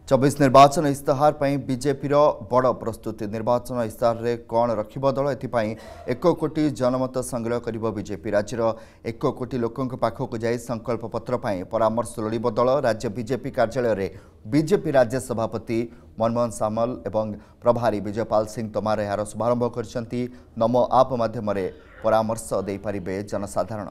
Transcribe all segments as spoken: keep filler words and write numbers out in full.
चौबीस निर्वाचन इस्ताहार पर बीजेपी बड़ प्रस्तुति निर्वाचन इस्ताहार रे कौन रखिब दल एथिपाई एक कोटी जनमत संग्रह करिब बीजेपी राज्यर एक कोटी लोकों पाखक जाई संकल्प पत्र पर परामर्श लोड़िब दल राज्य बीजेपी कार्यालय रे बीजेपी राज्य सभापति मनमोहन सामल एवं प्रभारी विजयपाल सिंह तोमार यार शुभारंभ कर नमो आप माध्यम परामर्श दे पारिबे जनसाधारण।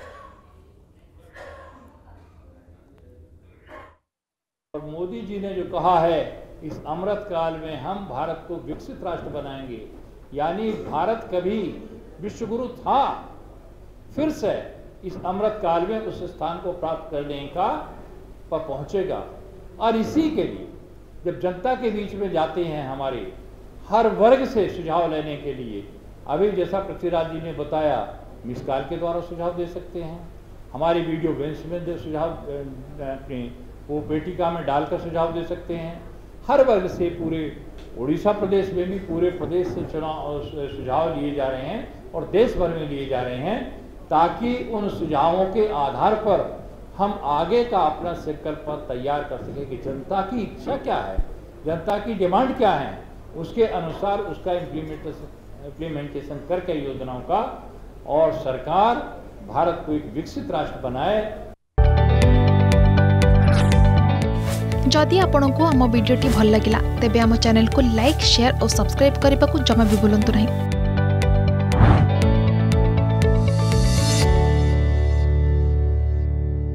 और मोदी जी ने जो कहा है इस अमृत काल में हम भारत को विकसित राष्ट्र बनाएंगे, यानी भारत कभी विश्वगुरु था, फिर से इस अमृत काल में उस स्थान को प्राप्त करने का पर पहुंचेगा। और इसी के लिए जब जनता के बीच में जाते हैं हमारे हर वर्ग से सुझाव लेने के लिए, अभी जैसा पृथ्वीराज जी ने बताया मिस कॉल के द्वारा सुझाव दे सकते हैं, हमारी वीडियो बेंच में सुझाव अपने वो पेटिका में डालकर सुझाव दे सकते हैं। हर वर्ग से पूरे उड़ीसा प्रदेश में भी पूरे प्रदेश से चुनाव सुझाव लिए जा रहे हैं और देश भर में लिए जा रहे हैं, ताकि उन सुझावों के आधार पर हम आगे का अपना संकल्प तैयार कर सकें कि जनता की इच्छा क्या है, जनता की डिमांड क्या है, उसके अनुसार उसका इम्प्लीमेंटेशन इम्प्लीमेंटेशन करके योजनाओं का, और सरकार भारत को एक विकसित राष्ट्र बनाए। जदि आपंक आम भिडी भल लगा तेब आम चैनल को लाइक शेयर और सब्सक्राइब करने को जमा भी भूलु नहीं।